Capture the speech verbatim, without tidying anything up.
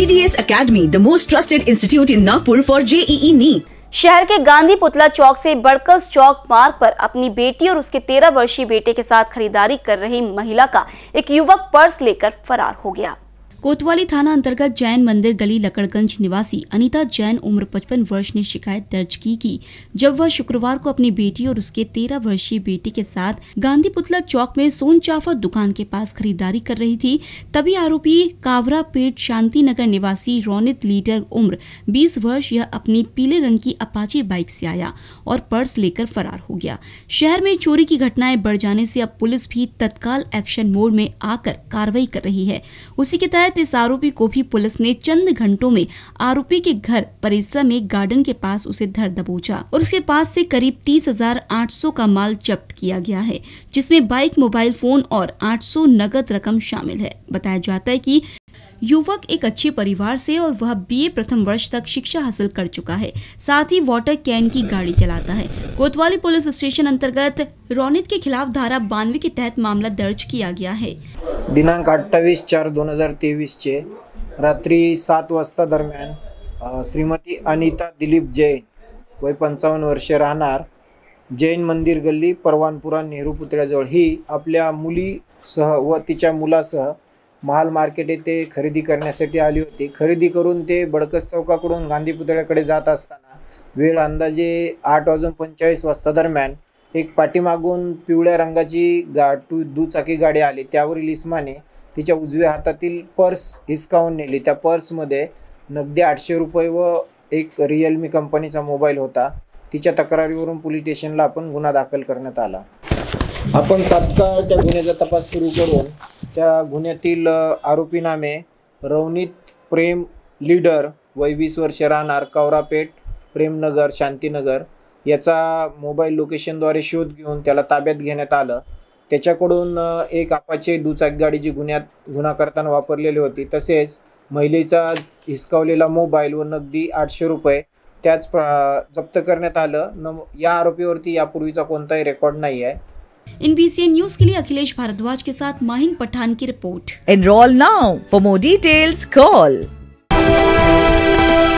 D D S Academy, the most trusted institute in Nagpur for J E E NEET. शहर के गांधी पुतला चौक से बड़कस चौक मार्ग पर अपनी बेटी और उसके तेरह वर्षीय बेटे के साथ खरीदारी कर रही महिला का एक युवक पर्स लेकर फरार हो गया। कोतवाली थाना अंतर्गत जैन मंदिर गली लकड़गंज निवासी अनीता जैन उम्र पचपन वर्ष ने शिकायत दर्ज की कि जब वह शुक्रवार को अपनी बेटी और उसके तेरह वर्षीय बेटी के साथ गांधी पुतला चौक में सोन चाफा दुकान के पास खरीदारी कर रही थी, तभी आरोपी कावरा पेट शांति नगर निवासी रोनित लीडर उम्र बीस वर्ष यह अपनी पीले रंग की अपाची बाइक से आया और पर्स लेकर फरार हो गया। शहर में चोरी की घटनाएं बढ़ जाने से अब पुलिस भी तत्काल एक्शन मोड में आकर कार्रवाई कर रही है। उसी के तहत इस आरोपी को भी पुलिस ने चंद घंटों में आरोपी के घर परिसर में गार्डन के पास उसे धर दबोचा और उसके पास से करीब तीस हजार आठ सौ का माल जब्त किया गया है, जिसमें बाइक, मोबाइल फोन और आठ सौ नगद रकम शामिल है। बताया जाता है कि युवक एक अच्छे परिवार से और वह बीए प्रथम वर्ष तक शिक्षा हासिल कर चुका है, साथ ही वाटर कैन की गाड़ी चलाता है। कोतवाली पुलिस स्टेशन अंतर्गत रोनित के खिलाफ धारा बानवे के तहत मामला दर्ज किया गया है। दिनांक अठ्ठावीस चार दोन हजार तेवीस चे रात्री सात वाजता दरम्यान श्रीमती अनिता दिलीप जैन वय पंचावन्न वर्षे राहणार जैन मंदिर गल्ली परवानपुरा नेहरू पुतळ्याजवळ ही आपल्या मुलीसह व तिच्या मुलासह महाल मार्केट येथे खरेदी करण्यासाठी आली होती। खरेदी करून ते बडकस चौकाकडून गांधी पुतळ्याकडे जात असताना वेळ अंदाजे आठ वाजून पंचेचाळीस वाजता दरम्यान एक पाठीमागून पिवळ्या रंगाची गा टू दुचाकी गाडी आली। त्यावरील इसमाने तिच्या उजव्या हातातील पर्स हिसकावून नेली। त्या पर्समध्ये नगदी आठशे रुपये व एक रिअलमी कंपनीचा मोबाईल होता। तिच्या तक्रारीवरून पोलीस स्टेशनला आपण गुन्हा दाखल करण्यात आला। आपण तात्काळ त्या गुन्ह्याचा तपास सुरू करून त्या गुन्ह्यातील आरोपी नामे रवनीत प्रेम लीडर वय वीस वर्षे राहणार कावरापेठ प्रेमनगर शांतीनगर याचा मोबाईल लोकेशनद्वारे शोध घेऊन त्याला ताब्यात घेण्यात आलं। त्याच्याकडून एक अपाचे दुचाकी गाडी जी गुन्ह्यात गुन्हा करताना वापरलेली होती, तसेच महिलेचा हिसकावलेला मोबाईल व नगदी आठशे रुपये त्याच जप्त करण्यात आलं। या आरोपीवरती यापूर्वीचा कोणताही रेकॉर्ड नाही आहे। In B C N news के लिए अखिलेश भारद्वाज के साथ माहिन पठान की रिपोर्ट। Enroll now. For more details, call